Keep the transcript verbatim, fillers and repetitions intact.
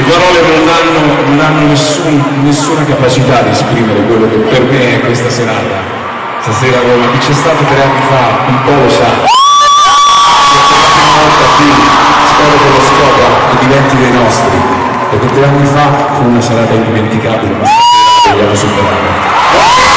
parole non hanno, non hanno nessun, nessuna capacità di esprimere quello che per me è questa serata. Stasera Roma, chi c'è stato tre anni fa un po' lo sa. Spero che lo scopra e diventi dei nostri, perché tre anni fa fu una serata indimenticabile, ma stasera la vogliamo superare.